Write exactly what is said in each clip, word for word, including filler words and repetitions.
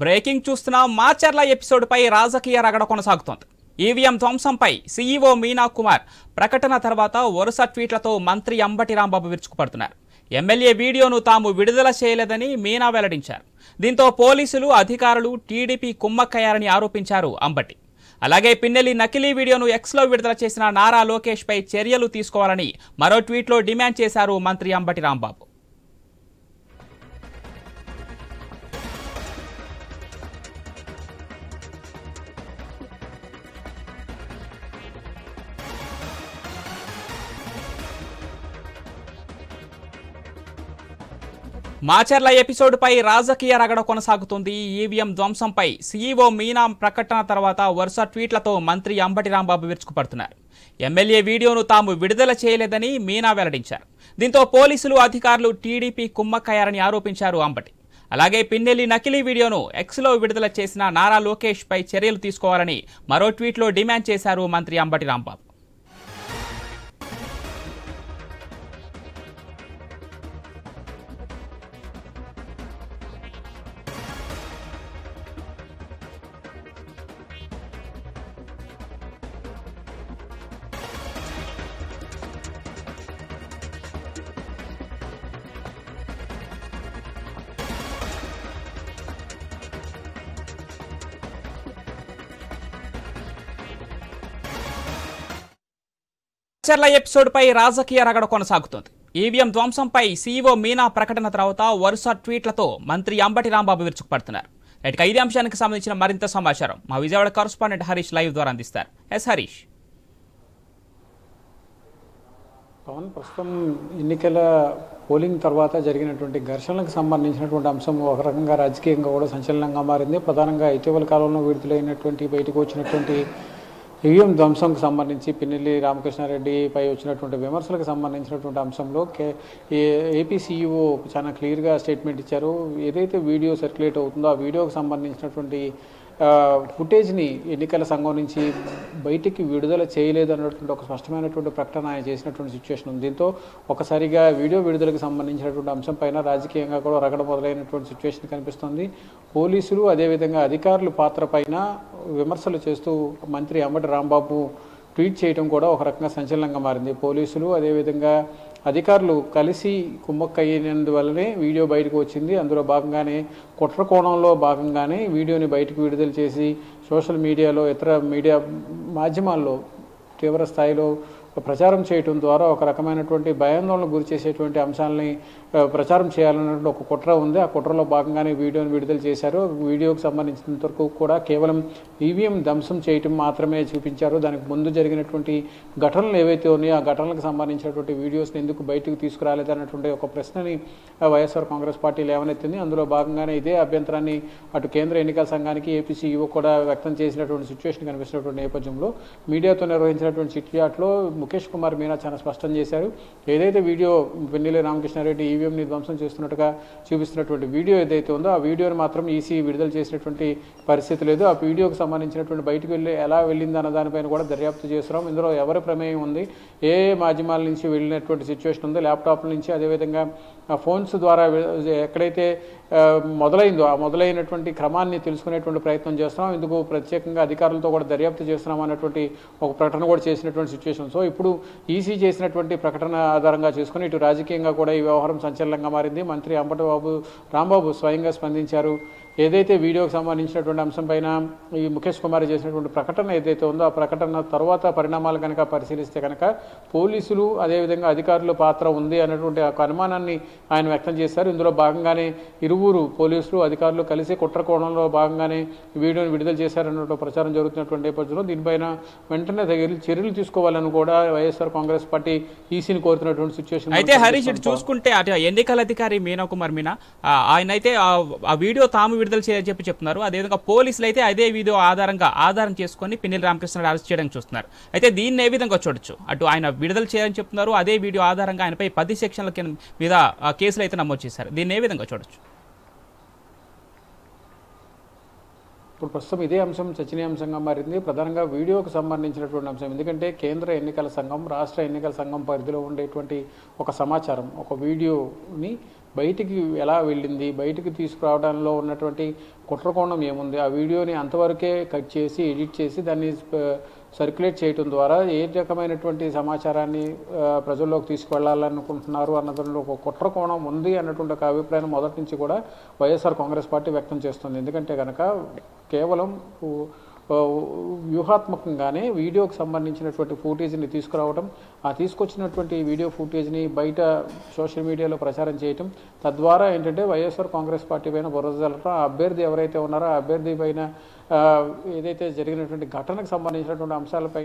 Breaking చూస్తున్నాం. Macherla episode పై రాజకీయ రగడ కొనసాగుతోంది. ఈవీఎం ధ్వంసంపై సీఈఓ మీనా కుమార్ ప్రకటన తర్వాత వరుస ట్వీట్లతో మంత్రి అంబటి రాంబాబు విరుచుకుపడుతున్నారు. ఎమ్మెల్యే వీడియోను తాము విడుదల చేయలేదని మీనా వెల్లడించారు. దీంతో పోలీసులు అధికారులు టీడీపీ కుమ్మక్కయ్యారని ఆరోపించారు అంబటి. అలాగే పిన్నెల్లి నకిలీ వీడియోను ఎక్స్లో విడుదల చేసిన నారా లోకేష్ పై చర్యలు తీసుకోవాలని మరో ట్వీట్లో డిమాండ్ చేశారు మంత్రి అంబటి రాంబాబు. మాచర్ల ఎపిసోడ్ పై రాజకీయ రగడ కొనసాగుతుంది. ఈవీఎం ధ్వంసంపై సీఈఓ మీనా ప్రకటన తర్వాత వరుస ట్వీట్లతో మంత్రి అంబటి రాంబాబు విరుచుకుపడుతున్నారు. ఎమ్మెల్యే వీడియోను తాము విడుదల చేయలేదని మీనా వెల్లడించారు. దీంతో పోలీసులు అధికారులు టీడీపీ కుమ్మక్కయ్యారని ఆరోపించారు అంబటి. అలాగే పిన్నెల్లి నకిలీ వీడియోను ఎక్స్లో విడుదల చేసిన నారా లోకేష్ పై చర్యలు తీసుకోవాలని మరో ట్వీట్లో డిమాండ్ చేశారు మంత్రి అంబటి రాంబాబు. మాచర్ల ఎపిసోడ్ పై రాజకీయ రగడ కొనసాగుతోంది. ఈవీఎం ధ్వంసంపై సీఈఓ మీనా ప్రకటన తర్వాత వరుస ట్వీట్లతో మంత్రి అంబటి రాంబాబు విరుచుకుపడుతున్నారు. రైట్, ఇదే అంశానికి సంబంధించిన మరింత సమాచారం మా విజయవాడ కరస్పాండెంట్ హరీష్ లైవ్ ద్వారా అందిస్తారు. ఎస్ హరీష్. పవన్, ప్రస్తుతం ఎన్నికల పోలింగ్ తర్వాత జరిగినటువంటి ఘర్షణలకు సంబంధించినటువంటి అంశం ఒక రకంగా రాజకీయంగా కూడా సంచలనంగా మారింది. ప్రధానంగా ఇటీవల కాలంలో విడుదలైనటువంటి బయటకు వచ్చినటువంటి ఈవీఎం ధ్వంసంకు సంబంధించి పిన్నెల్లి రామకృష్ణారెడ్డిపై వచ్చినటువంటి విమర్శలకు సంబంధించినటువంటి అంశంలో కే ఏపీ సీఈఓ చాలా క్లియర్గా స్టేట్మెంట్ ఇచ్చారు. ఏదైతే వీడియో సర్క్యులేట్ అవుతుందో ఆ వీడియోకి సంబంధించినటువంటి ఫుటేజ్ని ఎన్నికల సంఘం నుంచి బయటికి విడుదల చేయలేదు అన్నటువంటి ఒక స్పష్టమైనటువంటి ప్రకటన ఆయన చేసినటువంటి సిచ్యువేషన్ ఉంది. దీంతో ఒకసారిగా వీడియో విడుదలకు సంబంధించినటువంటి అంశం పైన రాజకీయంగా కూడా రగడ మొదలైనటువంటి సిచ్యువేషన్ కనిపిస్తుంది. పోలీసులు అదేవిధంగా అధికారుల పాత్ర పైన విమర్శలు చేస్తూ మంత్రి అంబటి రాంబాబు ట్వీట్ చేయడం కూడా ఒక రకంగా సంచలనంగా మారింది. పోలీసులు అదేవిధంగా అధికారులు కలిసి కుమ్మక్కయినందువల్లనే వీడియో బయటకు వచ్చింది. అందులో భాగంగానే కుట్ర కోణంలో భాగంగానే వీడియోని బయటకు విడుదల చేసి సోషల్ మీడియాలో ఇతర మీడియా మాధ్యమాల్లో తీవ్ర స్థాయిలో ప్రచారం చేయడం ద్వారా ఒక రకమైనటువంటి భయాందోళనకు గురి చేసేటువంటి అంశాలని ప్రచారం చేయాలన్నటువంటి ఒక కుట్ర ఉంది. ఆ కుట్రలో భాగంగానే వీడియోని విడుదల చేశారు. వీడియోకి సంబంధించినంత వరకు కూడా కేవలం ఈవీఎం ధ్వంసం చేయటం మాత్రమే చూపించారు. దానికి ముందు జరిగినటువంటి ఘటనలు ఏవైతే ఉన్నాయో ఆ ఘటనలకు సంబంధించినటువంటి వీడియోస్ని ఎందుకు బయటకు తీసుకురాలేదన్నటువంటి ఒక ప్రశ్నని వైఎస్ఆర్ కాంగ్రెస్ పార్టీ లేవనెత్తింది. అందులో భాగంగానే ఇదే అభ్యంతరాన్ని అటు కేంద్ర ఎన్నికల సంఘానికి ఏపీ సీఈఓ కూడా వ్యక్తం చేసినటువంటి సిచ్యువేషన్ కనిపిస్తున్నటువంటి నేపథ్యంలో మీడియాతో నిర్వహించినటువంటి చిట్ చాట్లో ముఖేష్ కుమార్ మీనా చాలా స్పష్టం చేశారు. ఏదైతే వీడియో పిన్నెల్లి రామకృష్ణారెడ్డి ఈవీఎంని ధ్వంసం చేస్తున్నట్టుగా చూపిస్తున్నటువంటి వీడియో ఏదైతే ఉందో ఆ వీడియోని మాత్రం ఈసీ విడుదల చేసినటువంటి పరిస్థితి లేదు. ఆ వీడియోకి సంబంధించినటువంటి బయటకు వెళ్ళి ఎలా వెళ్ళింది అన్న దానిపైన కూడా దర్యాప్తు చేస్తున్నాం. ఇందులో ఎవరి ప్రమేయం ఉంది, ఏ మాధ్యమాల నుంచి వెళ్ళినటువంటి సిచ్యువేషన్ ఉందో, ల్యాప్టాప్ల నుంచి అదేవిధంగా ఫోన్స్ ద్వారా ఎక్కడైతే మొదలైందో ఆ మొదలైనటువంటి క్రమాన్ని తెలుసుకునేటువంటి ప్రయత్నం చేస్తున్నాం. ఇందుకు ప్రత్యేకంగా అధికారులతో కూడా దర్యాప్తు చేస్తున్నాం అన్నటువంటి ఒక ప్రకటన కూడా చేసినటువంటి సిచ్యువేషన్. సో ఇప్పుడు ఈసీ చేసినటువంటి ప్రకటన ఆధారంగా చేసుకుని ఇటు రాజకీయంగా కూడా ఈ వ్యవహారం సంచలనంగా మారింది. మంత్రి అంబటి బాబు రాంబాబు స్వయంగా స్పందించారు. ఏదైతే వీడియోకి సంబంధించినటువంటి అంశం పైన ఈ ముఖేష్ కుమార్ చేసినటువంటి ప్రకటన ఏదైతే ఉందో ఆ ప్రకటన తర్వాత పరిణామాలు కనుక పరిశీలిస్తే కనుక పోలీసులు అదేవిధంగా అధికారుల పాత్ర ఉంది అన్నటువంటి ఒక అనుమానాన్ని ఆయన వ్యక్తం చేశారు. ఇందులో భాగంగానే ఇరువురు పోలీసులు అధికారులు కలిసి కుట్ర కోణంలో భాగంగానే వీడియోని విడుదల చేశారన్నట్టు ప్రచారం జరుగుతున్నటువంటి నేపథ్యంలో దీనిపైన వెంటనే తగిన చర్యలు తీసుకోవాలని కూడా వైఎస్ఆర్ కాంగ్రెస్ పార్టీ ఈసీని కోరుతున్నటువంటి సిచ్యువేషన్. అయితే హరీష్, ఇటు చూసుకుంటే అటు ఎన్నికల అధికారి మీనా కుమార్ మీనా ఆయన అయితే ఆ వీడియో తాము విడుదల చేయని చెప్పి చెప్తున్నారు. అదేవిధంగా పోలీసులు అయితే అదే వీడియో ఆధారంగా ఆధారం చేసుకుని పిన్నెల్లి రామకృష్ణ అరెస్ట్ చేయడానికి చూస్తున్నారు. అయితే దీన్ని ఏ విధంగా చూడొచ్చు? అటు ఆయన విడుదల చేయాలని చెప్తున్నారు, అదే వీడియో ఆధారంగా ఆయనపై పది సెక్షన్ల మీద కేసులు అయితే నమోదు చేశారు. దీన్ని ఏ విధంగా చూడొచ్చు? ఇప్పుడు ప్రస్తుతం ఇదే అంశం చర్చనీయాంశంగా మారింది. ప్రధానంగా వీడియోకు సంబంధించినటువంటి అంశం. ఎందుకంటే కేంద్ర ఎన్నికల సంఘం రాష్ట్ర ఎన్నికల సంఘం పరిధిలో ఉండేటువంటి ఒక సమాచారం, ఒక వీడియోని బయటికి ఎలా వెళ్ళింది, బయటికి తీసుకురావడంలో ఉన్నటువంటి కుట్రకోణం ఏముంది, ఆ వీడియోని అంతవరకే కట్ చేసి ఎడిట్ చేసి దాన్ని సర్క్యులేట్ చేయడం ద్వారా ఏ రకమైనటువంటి సమాచారాన్ని ప్రజల్లోకి తీసుకువెళ్ళాలనుకుంటున్నారు అన్నదానిలో ఒక కుట్రకోణం ఉంది అన్నటువంటి ఒక అభిప్రాయం మొదటి నుంచి కూడా వైఎస్ఆర్ కాంగ్రెస్ పార్టీ వ్యక్తం చేస్తుంది. ఎందుకంటే కనుక కేవలం వ్యూహాత్మకంగానే వీడియోకి సంబంధించినటువంటి ఫుటేజ్ని తీసుకురావడం, ఆ తీసుకొచ్చినటువంటి వీడియో ఫుటేజ్ని బయట సోషల్ మీడియాలో ప్రచారం చేయటం, తద్వారా ఏంటంటే వైఎస్ఆర్ కాంగ్రెస్ పార్టీ పైన బురద జల్లటం, ఆ అభ్యర్థి ఎవరైతే ఉన్నారో ఆ అభ్యర్థి పైన ఏదైతే జరిగినటువంటి ఘటనకు సంబంధించినటువంటి అంశాలపైన.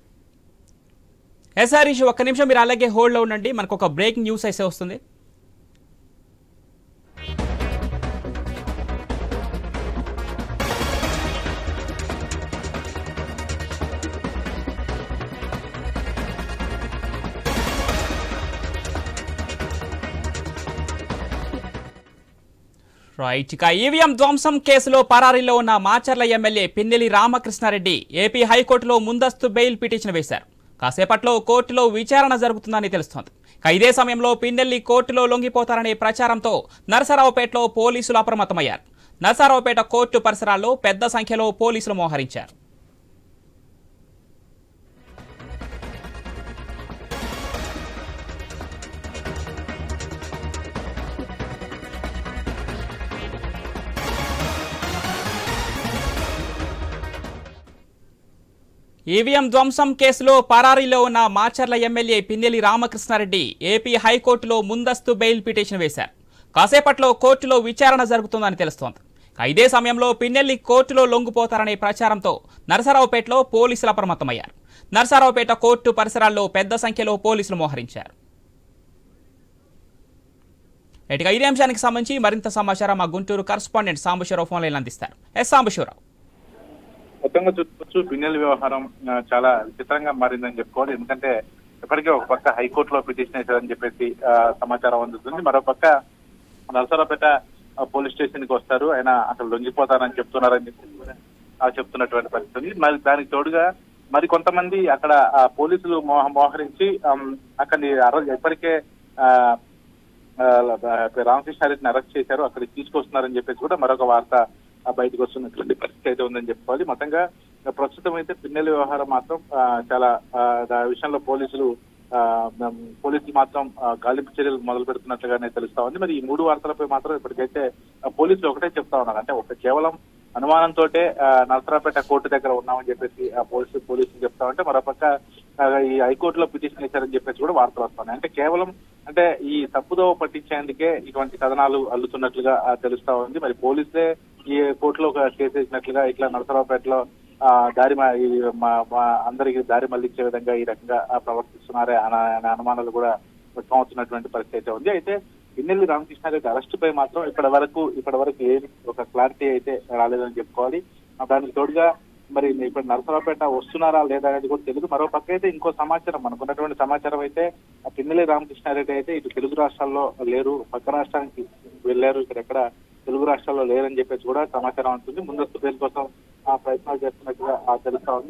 ఎస్ హరీష్, ఒక్క నిమిషం మీరు అలాగే హోల్డ్లో ఉండండి, మనకు ఒక బ్రేకింగ్ న్యూస్ అయితే వస్తుంది. రైట్, ఇక ఈవీఎం ధ్వంసం కేసులో పరారీలో ఉన్న మాచర్ల ఎమ్మెల్యే పిన్నెల్లి రామకృష్ణారెడ్డి ఏపీ హైకోర్టులో ముందస్తు బెయిల్ పిటిషన్ వేశారు. కాసేపట్లో కోర్టులో విచారణ జరుగుతుందని తెలుస్తోంది. ఇదే సమయంలో పిన్నెల్లి కోర్టులో లొంగిపోతారనే ప్రచారంతో నరసరావుపేటలో పోలీసులు అప్రమత్తమయ్యారు. నరసరావుపేట కోర్టు పరిసరాల్లో పెద్ద సంఖ్యలో పోలీసులు మోహరించారు. ఈవీఎం ధ్వంసం కేసులో పరారీలో ఉన్న మాచర్ల ఎమ్మెల్యే పిన్నెల్లి రామకృష్ణారెడ్డి ఏపీ హైకోర్టులో ముందస్తు బెయిల్ పిటిషన్ వేశారు. కాసేపట్లో కోర్టులో విచారణ జరుగుతుందని తెలుస్తోంది. ఇదే సమయంలో పిన్నెల్లి కోర్టులో లొంగిపోతారనే ప్రచారంతో నరసరావుపేటలో పోలీసులు అప్రమత్తమయ్యారు. నరసరావుపేట కోర్టు పరిసరాల్లో పెద్ద సంఖ్యలో పోలీసులు మోహరించారు. ఇటుగా ఇదే అంశానికి సంబంధించి మరింత సమాచారం మా Guntur correspondent Sambasiva Rao phone line అందిస్తారు. ఎస్ సాంబశివరావు. మొత్తంగా చూసుకోవచ్చు, పిన్నెల్లి వ్యవహారం చాలా విచిత్రంగా మారిందని చెప్పుకోవాలి. ఎందుకంటే ఇప్పటికే ఒక పక్క హైకోర్టులో పిటిషన్ వేశారని చెప్పేసి సమాచారం అందుతుంది. మరో పక్క నరసరావుపేట పోలీస్ స్టేషన్ కి వస్తారు, ఆయన అసలు లొంగిపోతారని చెప్తున్నారని చెప్పి చెప్తున్నటువంటి పరిస్థితి. మరి దానికి తోడుగా మరి కొంతమంది అక్కడ పోలీసులు మోహ మోహరించి అక్కడిని ఇప్పటికే రామకృష్ణారెడ్డిని అరెస్ట్ చేశారు, అక్కడికి తీసుకొస్తున్నారని చెప్పేసి కూడా మరొక వార్త బయటకు వస్తున్నటువంటి పరిస్థితి అయితే ఉందని చెప్పుకోవాలి. మొత్తంగా ప్రస్తుతం అయితే పిన్నెల్లి వ్యవహారం మాత్రం చాలా విషయంలో పోలీసులు పోలీసులు మాత్రం గాలింపు చర్యలు మొదలు పెడుతున్నట్లుగానే తెలుస్తా ఉంది. మరి ఈ మూడు వార్తలపై మాత్రం ఇప్పటికైతే పోలీసులు ఒకటే చెప్తా ఉన్నారు, అంటే ఒక కేవలం అనుమానంతో నరసరావుపేట కోర్టు దగ్గర ఉన్నామని చెప్పేసి పోలీసులు పోలీసులు చెప్తా ఉంటే, మరోపక్క ఈ హైకోర్టులో పిటిషన్ వేశారని చెప్పేసి కూడా వార్తలు వస్తున్నాయి. అంటే కేవలం అంటే ఈ తప్పుదోవ పట్టించేందుకే ఇటువంటి కథనాలు అల్లుతున్నట్లుగా తెలుస్తా ఉంది. మరి పోలీసులే ఈ కోర్టులో ఒక కేసు వేసినట్లుగా ఇట్లా నరసరావుపేటలో ఆ దారి అందరికి దారి మళ్లించే విధంగా ఈ రకంగా ప్రవర్తిస్తున్నారే అనే అనుమానాలు కూడా వ్యక్తం అవుతున్నటువంటి పరిస్థితి అయితే ఉంది. అయితే పిన్నెల్లి రామకృష్ణారెడ్డి అరెస్టు పై మాత్రం ఇప్పటి వరకు ఇప్పటి వరకు ఏమి ఒక క్లారిటీ అయితే రాలేదని చెప్పుకోవాలి. దానికి తోడుగా మరి ఇప్పుడు నరసరావుపేట వస్తున్నారా లేదా అనేది కూడా తెలియదు. మరో పక్క అయితే ఇంకో సమాచారం మనకున్నటువంటి సమాచారం అయితే పిన్నెల్లి రామకృష్ణారెడ్డి అయితే ఇటు తెలుగు రాష్ట్రాల్లో లేరు, పక్క రాష్ట్రానికి వెళ్లారు, ఇక్కడ ఎక్కడ తెలుగు రాష్ట్రాల్లో లేరని చెప్పేసి కూడా సమాచారం ఉంటుంది. ముందస్తు బెయిల్ కోసం ఆ ప్రయత్నాలు చేస్తున్నట్టుగా తెలుస్తా ఉంది.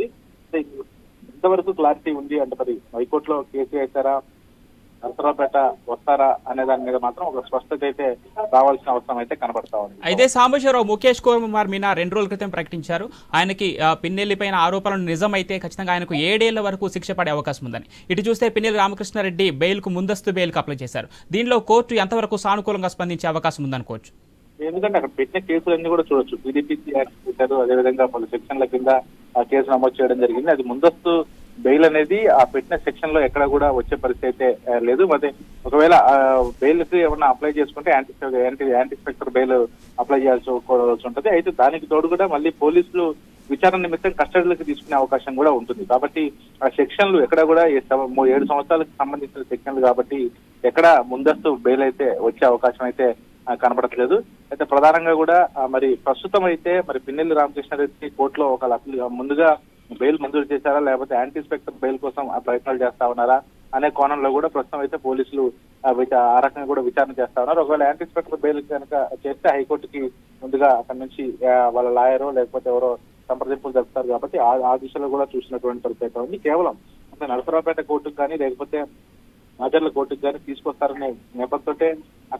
ఇంతవరకు క్లారిటీ ఉంది అంటే మరి హైకోర్టులో కేసు వేశారా, నరసరావుపేట వస్తారా అనే దాని మీద మాత్రం ఒక స్పష్టత అయితే రావాల్సిన అవసరం అయితే కనబడతా ఉంది. అయితే సాంబశివరావు, ముఖేష్ కుమార్ మీనా రెండు రోజుల క్రితం ప్రకటించారు ఆయనకి పిన్నెల్లి పైన ఆరోపణలు నిజమైతే ఖచ్చితంగా ఆయనకు ఏడేళ్ల వరకు శిక్ష పడే అవకాశం ఉందని. ఇటు చూస్తే పిన్నెల్లి రామకృష్ణారెడ్డి బెయిల్ కు ముందస్తు బెయిల్ కు అప్లై చేశారు. దీనిలో కోర్టు ఎంతవరకు సానుకూలంగా స్పందించే అవకాశం ఉందనుకోవచ్చు? ఎందుకంటే అక్కడ పెట్టిన కేసులన్నీ కూడా చూడొచ్చు. పీడీపీసీ యాక్ట్ పెట్టారు, అదేవిధంగా పలు సెక్షన్ల కింద ఆ కేసు నమోదు చేయడం జరిగింది. అది ముందస్తు బెయిల్ అనేది ఆ పెట్టిన సెక్షన్ లో ఎక్కడ కూడా వచ్చే పరిస్థితి అయితే లేదు. మరి ఒకవేళ బెయిల్ కి ఏమన్నా అప్లై చేసుకుంటే యాంటీ యాంటీ యాంటీ స్పెక్టర్ బెయిల్ అప్లై చేయాల్సి ఉంటుంది. అయితే దానికి తోడు కూడా మళ్ళీ పోలీసులు విచారణ నిమిత్తం కస్టడీలోకి తీసుకునే అవకాశం కూడా ఉంటుంది. కాబట్టి ఆ సెక్షన్లు ఎక్కడ కూడా ఏడు సంవత్సరాలకు సంబంధించిన సెక్షన్లు కాబట్టి ఎక్కడ ముందస్తు బెయిల్ అయితే వచ్చే అవకాశం అయితే కనబడట్లేదు. అయితే ప్రధానంగా కూడా మరి ప్రస్తుతం అయితే మరి పిన్నెల్లి రామకృష్ణారెడ్డి కోర్టులో ఒక ముందుగా బెయిల్ మంజూరు చేశారా లేకపోతే యాంటీ స్పెక్టర్ బెయిల్ కోసం ప్రయత్నాలు చేస్తా ఉన్నారా అనే కోణంలో కూడా ప్రస్తుతం అయితే పోలీసులు ఆ రకంగా కూడా విచారణ చేస్తా ఉన్నారు. ఒకవేళ యాంటీ స్పెక్టర్ బెయిల్ కనుక చేస్తే హైకోర్టుకి ముందుగా అక్కడి నుంచి వాళ్ళ లాయరో లేకపోతే ఎవరో సంప్రదింపులు జరుపుతారు కాబట్టి ఆ దిశలో కూడా చూసినటువంటి పరిస్థితి ఉంది. కేవలం అంటే నరసరావుపేట కోర్టుకు కానీ లేకపోతే మాచర్ల కోర్టుకు కానీ తీసుకొస్తారనే నేపథ్యంతో అక్కడ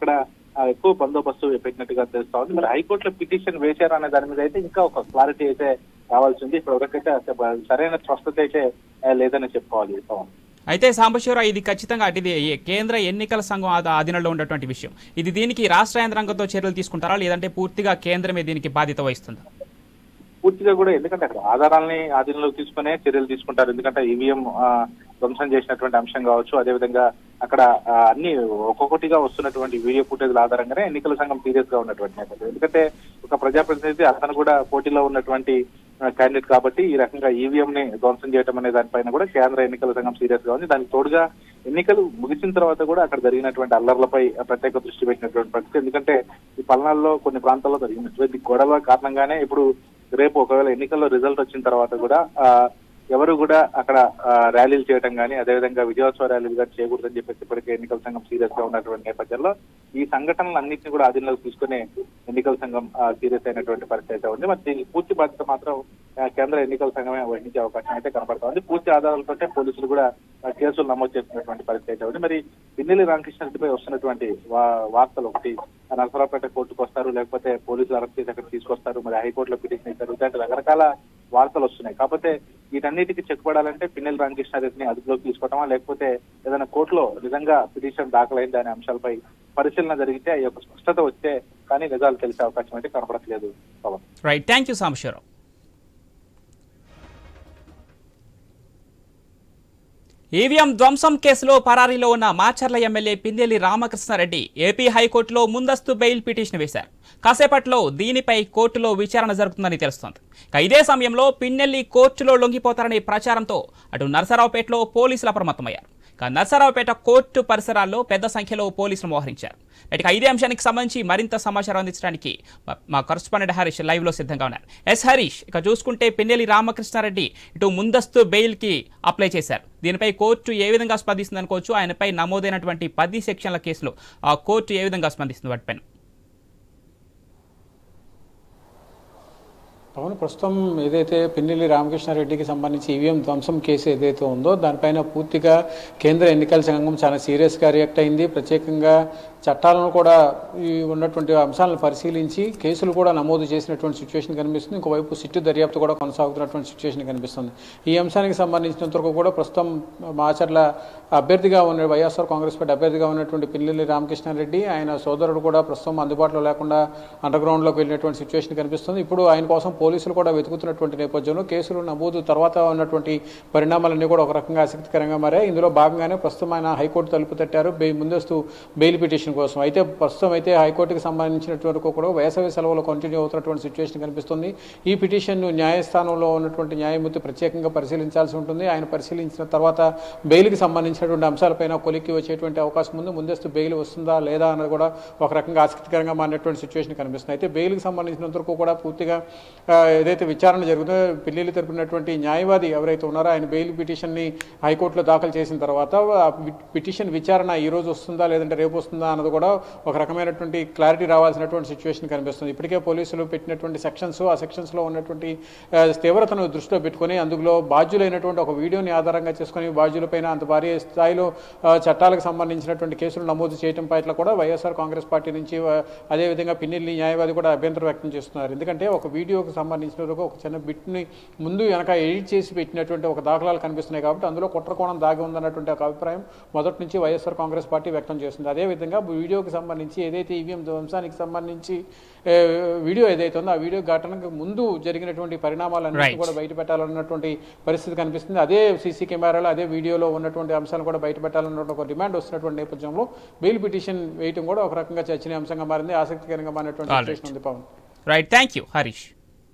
ఎక్కువ బందోబస్తు పెట్టినట్టుగా తెలుస్తా ఉంది. మరి హైకోర్టులో పిటిషన్ వేశారు అనే దాని మీద అయితే ఇంకా ఒక క్లారిటీ అయితే రావాల్సి ఉంది. ఇప్పుడు ఎవరికైతే సరైన స్పష్టత అయితే లేదని చెప్పుకోవాలి. అయితే సాంబశివరావు, ఇది ఖచ్చితంగా ఇది కేంద్ర ఎన్నికల సంఘం ఆధీనంలో ఉన్నటువంటి విషయం. ఇది దీనికి రాష్ట్ర యంత్రాంగంతో చర్యలు తీసుకుంటారా, లేదంటే పూర్తిగా కేంద్రమే దీనికి బాధ్యత వహిస్తుందా? పూర్తిగా కూడా, ఎందుకంటే అక్కడ ఆధారాలని ఆధీనంలోకి తీసుకునే చర్యలు తీసుకుంటారు. ఎందుకంటే ఈవీఎం ధ్వంసం చేసినటువంటి అంశం కావచ్చు, అదేవిధంగా అక్కడ అన్ని ఒక్కొక్కటిగా వస్తున్నటువంటి వీడియో ఫుటేజ్ల ఆధారంగానే ఎన్నికల సంఘం సీరియస్ గా ఉన్నటువంటి నేపథ్యం. ఎందుకంటే ఒక ప్రజాప్రతినిధి అతను కూడా పోటీలో ఉన్నటువంటి క్యాండిడేట్ కాబట్టి ఈ రకంగా ఈవీఎం ని ధ్వంసం చేయడం అనే దానిపైన కూడా కేంద్ర ఎన్నికల సంఘం సీరియస్ గా ఉంది. దానికి తోడుగా ఎన్నికలు ముగిసిన తర్వాత కూడా అక్కడ జరిగినటువంటి అల్లర్లపై ప్రత్యేక దృష్టి పెట్టినటువంటి పరిస్థితి. ఎందుకంటే ఈ పల్నాడులో కొన్ని ప్రాంతాల్లో జరిగినటువంటి గొడవ కారణంగానే ఇప్పుడు రేపు ఒకవేళ ఎన్నికల్లో రిజల్ట్ వచ్చిన తర్వాత కూడా ఆ ఎవరు కూడా అక్కడ ర్యాలీలు చేయడం కానీ అదేవిధంగా విజయోత్సవ ర్యాలీలు కానీ చేయకూడదని చెప్పేసి ఇప్పటికే ఎన్నికల సంఘం సీరియస్ గా ఉన్నటువంటి నేపథ్యంలో ఈ సంఘటనలు అన్నింటినీ కూడా అధీనంలోకి తీసుకుని ఎన్నికల సంఘం సీరియస్ అయినటువంటి పరిస్థితి అయితే ఉంది. మరి దీనికి పూర్తి బాధ్యత మాత్రం కేంద్ర ఎన్నికల సంఘమే వహించే అవకాశం అయితే కనబడతా ఉంది. పూర్తి ఆధారాలతోటే పోలీసులు కూడా కేసులు నమోదు చేస్తున్నటువంటి పరిస్థితి అయితే ఉంది. మరి పిన్నెల్లి రామకృష్ణ రెడ్డిపై వస్తున్నటువంటి వార్తలు ఒకటి నరసరావుపేట కోర్టుకు వస్తారు, లేకపోతే పోలీసులు అరెస్ట్ చేసి అక్కడ తీసుకొస్తారు, మరి హైకోర్టులో పిటిషన్ ఇస్తారు, ఇలాంటి రకరకాల వార్తలు వస్తున్నాయి. కాకపోతే వీటన్నిటికీ చెక్కుపడాలంటే పిన్నెల్లి రామకృష్ణారెడ్డిని అదుపులోకి తీసుకోవటమా, లేకపోతే ఏదైనా కోర్టులో నిజంగా పిటిషన్ దాఖలైంది అనే అంశాలపై పరిశీలన జరిగితే ఈ యొక్క స్పష్టత వస్తే కానీ నిజాలు తెలిసే అవకాశం అయితే కనపడట్లేదు. Right, thank you Sambasiva Rao. EVM ధ్వంసం కేసులో పరారీలో ఉన్న మాచర్ల ఎమ్మెల్యే పిన్నెల్లి రామకృష్ణారెడ్డి ఏపీ హైకోర్టులో ముందస్తు బెయిల్ పిటిషన్ వేశారు. కాసేపట్లో దీనిపై కోర్టులో విచారణ జరుగుతుందని తెలుస్తోంది. ఇదే సమయంలో పిన్నెల్లి కోర్టులో లొంగిపోతారనే ప్రచారంతో అటు నరసరావుపేటలో పోలీసులు అప్రమత్తమయ్యారు. నరసరావుపేట కోర్టు పరిసరాల్లో పెద్ద సంఖ్యలో పోలీసులు మోహరించారు. ఇక ఇదే అంశానికి సంబంధించి మరింత సమాచారం అందించడానికి మా కరస్పాండెంట్ హరీష్ లైవ్ లో సిద్ధంగా ఉన్నారు. ఎస్ హరీష్, ఇక చూసుకుంటే పిన్నెల్లి రామకృష్ణారెడ్డి ఇటు ముందస్తు బెయిల్ కి అప్లై చేశారు. దీనిపై కోర్టు ఏ విధంగా స్పందిస్తుంది అనుకోవచ్చు? ఆయనపై నమోదైనటువంటి పది సెక్షన్ల కేసులో ఆ కోర్టు ఏ విధంగా స్పందిస్తుంది వాటిపైన? అవును, ప్రస్తుతం ఏదైతే పిన్నెల్లి రామకృష్ణారెడ్డికి సంబంధించి ఈవీఎం ధ్వంసం కేసు ఏదైతే ఉందో దానిపైన పూర్తిగా కేంద్ర ఎన్నికల సంఘం చాలా సీరియస్గా రియాక్ట్ అయింది. ప్రత్యేకంగా చట్టాలను కూడా ఈ ఉన్నటువంటి అంశాలను పరిశీలించి కేసులు కూడా నమోదు చేసినటువంటి సిచ్యువేషన్ కనిపిస్తుంది. ఇంకోవైపు సిట్టు దర్యాప్తు కూడా కొనసాగుతున్నటువంటి సిచ్యువేషన్ కనిపిస్తుంది. ఈ అంశానికి సంబంధించినంత వరకు కూడా ప్రస్తుతం మాచర్ల అభ్యర్థిగా ఉన్న వైఎస్ఆర్ కాంగ్రెస్ పార్టీ అభ్యర్థిగా ఉన్నటువంటి పిన్నెల్లి రామకృష్ణారెడ్డి ఆయన సోదరుడు కూడా ప్రస్తుతం అందుబాటులో లేకుండా అండర్ గ్రౌండ్లోకి వెళ్ళినటువంటి సిచ్యువేషన్ కనిపిస్తుంది. ఇప్పుడు ఆయన కోసం పోలీసులు కూడా వెతుకుతున్నటువంటి నేపథ్యంలో కేసులు నమోదు తర్వాత ఉన్నటువంటి పరిణామాలన్నీ కూడా ఒక రకంగా ఆసక్తికరంగా మారాయి. ఇందులో భాగంగానే ప్రస్తుతం ఆయన హైకోర్టు తలుపు తట్టారు ముందస్తు బెయిల్ పిటిషన్ కోసం. అయితే ప్రస్తుతం అయితే హైకోర్టుకు సంబంధించినటువంటి కూడా వేసవి సెలవులు కంటిన్యూ అవుతున్నటువంటి సిచ్యువేషన్ కనిపిస్తుంది. ఈ పిటిషన్ న్యాయస్థానంలో ఉన్నటువంటి న్యాయమూర్తి ప్రత్యేకంగా పరిశీలించాల్సి ఉంటుంది. ఆయన పరిశీలించిన తర్వాత బెయిల్కి సంబంధించినటువంటి అంశాలపైన కొలిక్కి వచ్చేటువంటి అవకాశం ఉంది. ముందస్తు బెయిల్ వస్తుందా లేదా అన్నది కూడా ఒక రకంగా ఆసక్తికరంగా మారినటువంటి సిచ్యువేషన్ కనిపిస్తుంది. అయితే బెయిల్కి సంబంధించినంత వరకు కూడా పూర్తిగా ఏదైతే విచారణ జరుగుతుందో పిల్లలు తరపునటువంటి న్యాయవాది ఎవరైతే ఉన్నారో ఆయన బెయిల్ పిటిషన్ని హైకోర్టులో దాఖలు చేసిన తర్వాత పిటిషన్ విచారణ ఈ రోజు వస్తుందా లేదంటే రేపు వస్తుందా అన్నది కూడా ఒక రకమైనటువంటి క్లారిటీ రావాల్సినటువంటి సిచ్యువేషన్ కనిపిస్తుంది. ఇప్పటికే పోలీసులు పెట్టినటువంటి సెక్షన్స్ ఆ సెక్షన్స్లో ఉన్నటువంటి తీవ్రతను దృష్టిలో పెట్టుకుని అందులో బాధ్యులైనటువంటి ఒక వీడియోని ఆధారంగా చేసుకుని బాధ్యులపైన అంత భారీ స్థాయిలో చట్టాలకు సంబంధించినటువంటి కేసులు నమోదు చేయడం పట్ల కూడా వైఎస్ఆర్ కాంగ్రెస్ పార్టీ నుంచి అదేవిధంగా పిన్నెల్లి న్యాయవాది కూడా అభ్యంతరం వ్యక్తం చేస్తున్నారు. ఎందుకంటే ఒక వీడియోకి సంబంధించిన ఒక చిన్న బిట్ని ముందు వెనక ఎడిట్ చేసి పెట్టినటువంటి ఒక దాఖలాలు కనిపిస్తున్నాయి కాబట్టి అందులో కుట్రకోణం దాగి ఉందన్నటువంటి ఒక అభిప్రాయం మొదటి నుంచి వైఎస్ఆర్ కాంగ్రెస్ పార్టీ వ్యక్తం చేస్తుంది. అదేవిధంగా వీడియోకి సంబంధించి ఏదైతే ఈవీఎం ధ్వంసానికి సంబంధించి వీడియో ఏదైతే ఉందో ఆ వీడియో ఘటనకు ముందు జరిగినటువంటి పరిణామాలన్నింటినీ కూడా బయట పెట్టాలన్నటువంటి పరిస్థితి కనిపిస్తుంది. అదే సీసీ కెమెరాలో అదే వీడియోలో ఉన్నటువంటి అంశాలు కూడా బయట పెట్టాలన్న ఒక డిమాండ్ వస్తున్నటువంటి నేపథ్యంలో బెయిల్ పిటిషన్ వేయడం కూడా ఒక రకంగా చర్చనీయాంశంగా మారింది, ఆసక్తికరంగా మారినటువంటి సిచ్యువేషన్ ఉంది. Pawan, right, thank you Harish.